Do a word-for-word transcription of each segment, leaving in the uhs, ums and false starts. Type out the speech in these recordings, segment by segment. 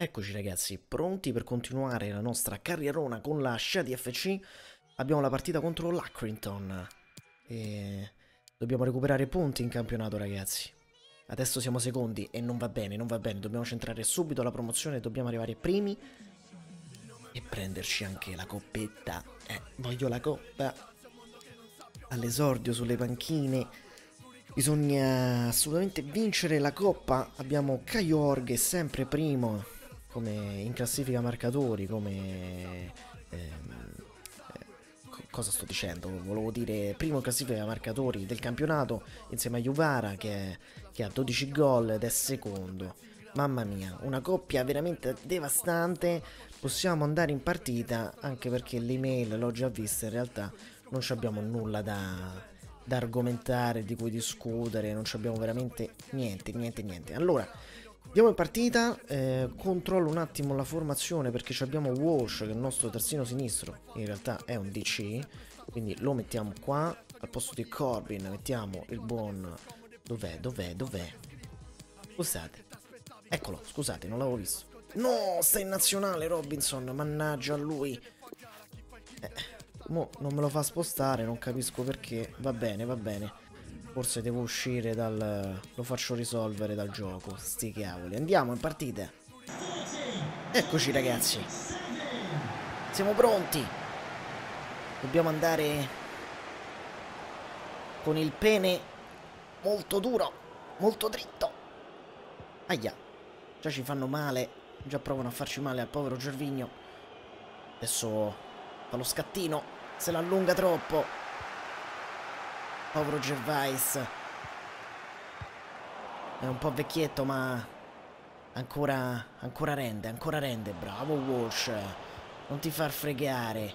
Eccoci ragazzi, pronti per continuare la nostra carrierona con la Shady F C. Abbiamo la partita contro l'Accrington e dobbiamo recuperare punti in campionato ragazzi. Adesso siamo secondi e non va bene, non va bene, dobbiamo centrare subito la promozione, dobbiamo arrivare primi e prenderci anche la coppetta. Eh, voglio la coppa. All'esordio sulle panchine bisogna assolutamente vincere la coppa. Abbiamo Kajorge sempre primo come in classifica marcatori, come ehm, eh, cosa sto dicendo? Volevo dire primo in classifica marcatori del campionato insieme a Juvara che, che ha dodici gol ed è secondo. Mamma mia, una coppia veramente devastante. Possiamo andare in partita anche perché l'email l'ho già vista, in realtà non abbiamo nulla da, da argomentare, di cui discutere, non abbiamo veramente niente, niente, niente. Allora, andiamo in partita, eh, controllo un attimo la formazione perché abbiamo Walsh che è il nostro terzino sinistro, in realtà è un D C, quindi lo mettiamo qua, al posto di Corbin mettiamo il buon... Dov'è, dov'è, dov'è? Scusate, eccolo, scusate, non l'avevo visto. No, sta in nazionale Robinson, mannaggia a lui. Eh, mo non me lo fa spostare, non capisco perché, va bene, va bene. Forse devo uscire dal... lo faccio risolvere dal gioco, sti cavoli. Andiamo in partita. Eccoci ragazzi. Siamo pronti. Dobbiamo andare con il pene molto duro, molto dritto. Aia, già ci fanno male, già provano a farci male al povero Gervinho. Adesso fa lo scattino, se l'allunga troppo. Povero Gervais. È un po' vecchietto ma ancora, ancora rende, ancora rende. Bravo Walsh, non ti far fregare.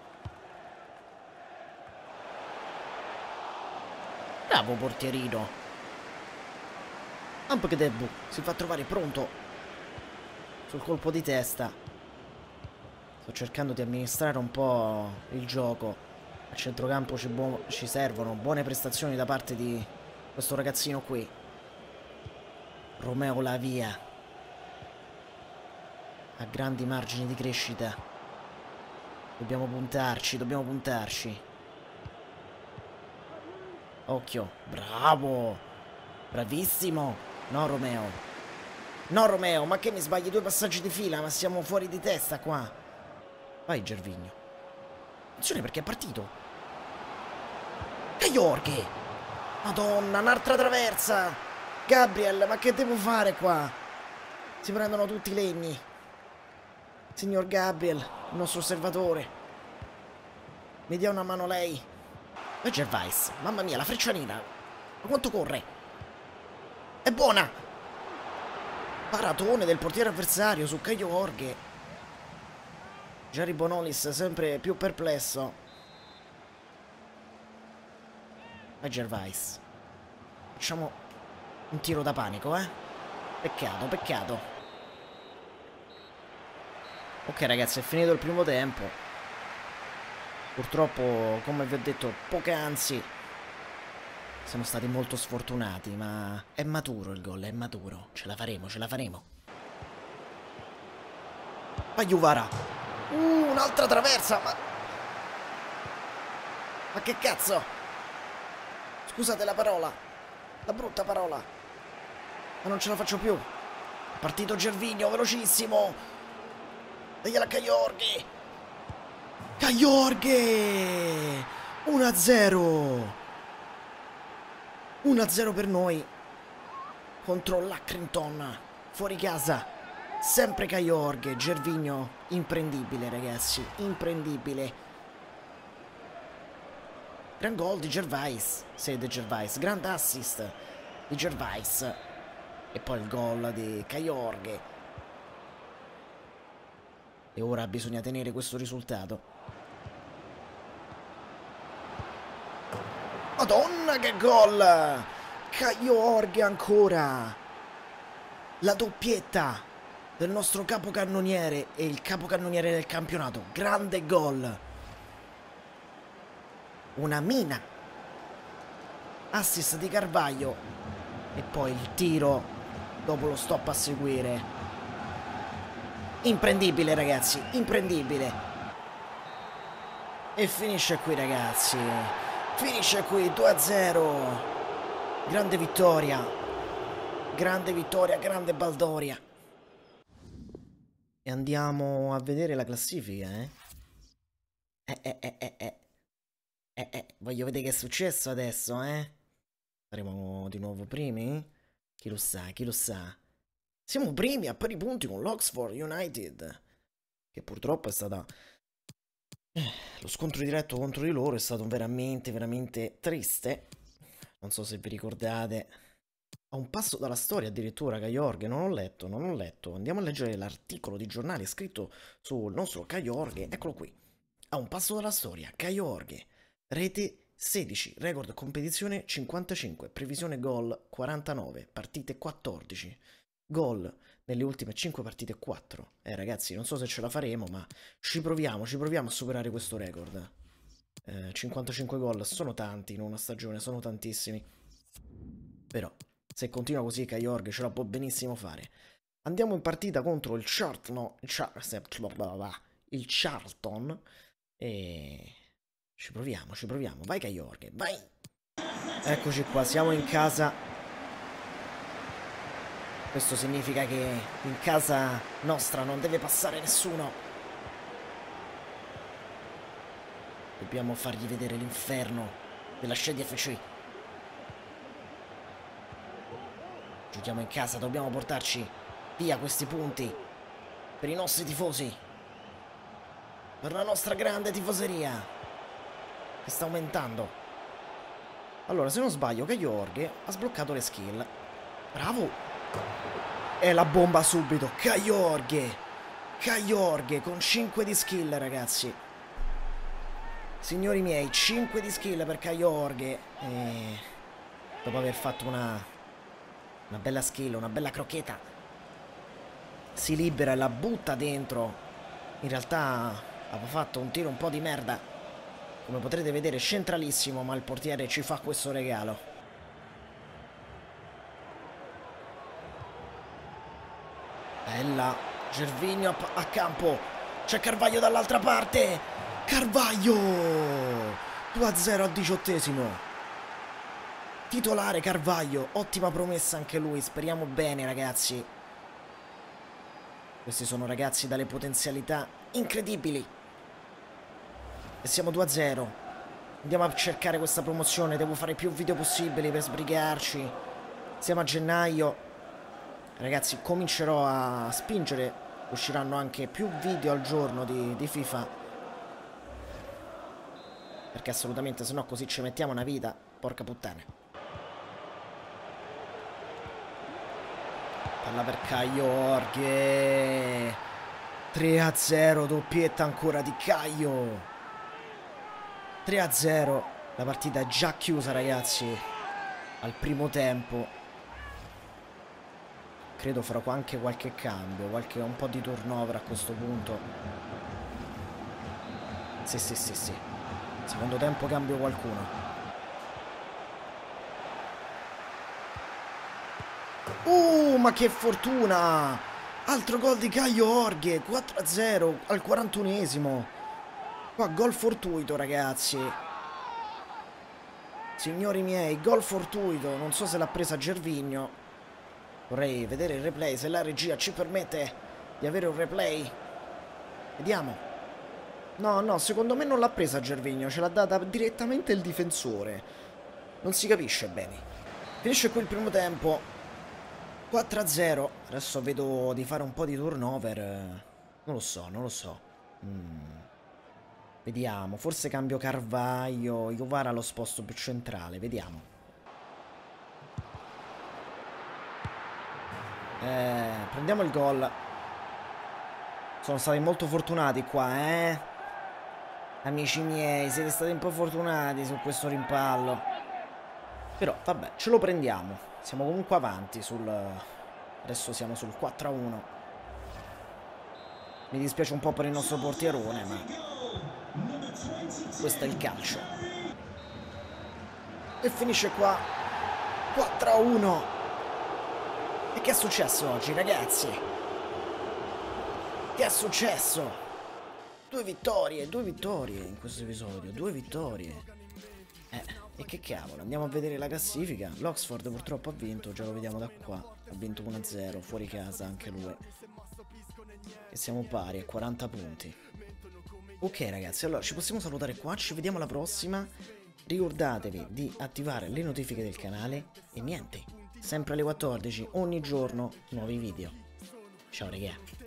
Bravo portierino. Ampegdebu si fa trovare pronto sul colpo di testa. Sto cercando di amministrare un po' il gioco. A centrocampo ci, ci servono buone prestazioni da parte di questo ragazzino qui. Romeo Lavia ha grandi margini di crescita. Dobbiamo puntarci, dobbiamo puntarci. Occhio, bravo, bravissimo. No Romeo, no Romeo, ma che mi sbagli due passaggi di fila? Ma siamo fuori di testa qua. Vai Gervinho. Attenzione perché è partito. Kajorge! Madonna, un'altra traversa! Gabriel, ma che devo fare qua? Si prendono tutti i legni. Signor Gabriel, il nostro osservatore. Mi dia una mano lei. E Gervais, mamma mia, la freccianina. Ma quanto corre? È buona! Paratone del portiere avversario su Kajorge. Jerry Bonolis sempre più perplesso. E Gervais. Facciamo un tiro da panico, eh? Peccato, peccato. Ok ragazzi, è finito il primo tempo. Purtroppo, come vi ho detto poc'anzi, siamo stati molto sfortunati, ma è maturo il gol, è maturo. Ce la faremo, ce la faremo. Vai Juvara. Uh, un'altra traversa, ma... Ma che cazzo? Scusate la parola, la brutta parola, ma non ce la faccio più. È partito Gervinho, velocissimo. Dagliela a Kajorge. Kajorge! uno a zero. uno a zero per noi contro l'Accrington, fuori casa. Sempre Kajorge, Gervinho imprendibile ragazzi, imprendibile. Gran gol di Gervais, sì, di Gervais, grand assist di Gervais. E poi il gol di Kajorge. E ora bisogna tenere questo risultato. Madonna che gol! Kajorge ancora! La doppietta del nostro capocannoniere e il capocannoniere del campionato. Grande gol! Una mina. Assist di Carvaglio. E poi il tiro dopo lo stop a seguire. Imprendibile, ragazzi, imprendibile. E finisce qui, ragazzi. Finisce qui, due a zero. Grande vittoria. Grande vittoria, grande baldoria. E andiamo a vedere la classifica, eh? Eh, eh, eh, eh, eh. Eh, eh, voglio vedere che è successo adesso, eh? Saremo di nuovo primi? Chi lo sa, chi lo sa. Siamo primi a pari punti con l'Oxford United, che purtroppo è stata... Eh, lo scontro diretto contro di loro è stato veramente, veramente triste. Non so se vi ricordate. A un passo dalla storia addirittura, Kajorge, non ho letto, non ho letto. Andiamo a leggere l'articolo di giornale scritto sul nostro Kajorge, eccolo qui. A un passo dalla storia, Kajorge, rete sedici, record competizione cinquantacinque, previsione gol quarantanove, partite quattordici, gol nelle ultime cinque partite quattro. Eh ragazzi, non so se ce la faremo, ma ci proviamo, ci proviamo a superare questo record. Eh, cinquantacinque gol sono tanti in una stagione, sono tantissimi. Però, se continua così, Kajorge ce la può benissimo fare. Andiamo in partita contro il Charlton, il Charlton, e ci proviamo, ci proviamo. Vai Kajorge, vai! Eccoci qua, siamo in casa. Questo significa che in casa nostra non deve passare nessuno. Dobbiamo fargli vedere l'inferno della Shady F C. Giochiamo in casa, dobbiamo portarci via questi punti per i nostri tifosi, per la nostra grande tifoseria che sta aumentando. Allora, se non sbaglio, Kajorge ha sbloccato le skill. Bravo! E la bomba subito. Kajorge! Kajorge con cinque di skill, ragazzi. Signori miei, cinque di skill per Kajorge. E dopo aver fatto una... Una bella skill, una bella crocchetta. Si libera e la butta dentro. In realtà aveva fatto un tiro un po' di merda, come potrete vedere centralissimo, ma il portiere ci fa questo regalo. Bella. Gervinho a, a campo. C'è Carvalho dall'altra parte. Carvalho due a zero al diciottesimo. Titolare Carvalho, ottima promessa anche lui, speriamo bene ragazzi. Questi sono ragazzi dalle potenzialità incredibili. E siamo due a zero. Andiamo a cercare questa promozione, devo fare più video possibili per sbrigarci. Siamo a gennaio. Ragazzi, comincerò a spingere, usciranno anche più video al giorno di, di FIFA. Perché assolutamente, se no così ci mettiamo una vita, porca puttana. Palla per Kajorge. tre a zero, doppietta ancora di Caio. tre a zero. La partita è già chiusa, ragazzi. Al primo tempo. Credo farò anche qualche cambio, qualche un po' di turnover a questo punto. Sì, sì, sì, sì. Secondo tempo cambio qualcuno. Uh, ma che fortuna! Altro gol di Kajorge, quattro a zero al quarantunesimo. Qua gol fortuito, ragazzi. Signori miei, gol fortuito. Non so se l'ha presa Gervinho. Vorrei vedere il replay, se la regia ci permette di avere un replay. Vediamo. No, no, secondo me non l'ha presa Gervinho, ce l'ha data direttamente il difensore. Non si capisce bene. Finisce qui il primo tempo. quattro a zero. Adesso vedo di fare un po' di turnover. Non lo so, non lo so. Mm. Vediamo. Forse cambio Carvalho. Iovara lo sposto più centrale. Vediamo. Eh, prendiamo il gol. Sono stati molto fortunati qua, eh. Amici miei, siete stati un po' fortunati su questo rimpallo. Però, vabbè, ce lo prendiamo. Siamo comunque avanti sul... Adesso siamo sul quattro a uno. Mi dispiace un po' per il nostro portierone, ma... questo è il calcio. E finisce qua. quattro a uno. E che è successo oggi, ragazzi? Che è successo? Due vittorie, due vittorie in questo episodio, due vittorie. Eh, e che cavolo, andiamo a vedere la classifica. L'Oxford purtroppo ha vinto, già lo vediamo da qua. Ha vinto uno a zero, fuori casa anche lui. E siamo pari a quaranta punti. Ok ragazzi, allora ci possiamo salutare qua, ci vediamo alla prossima. Ricordatevi di attivare le notifiche del canale e niente, sempre alle quattordici ogni giorno nuovi video. Ciao raga.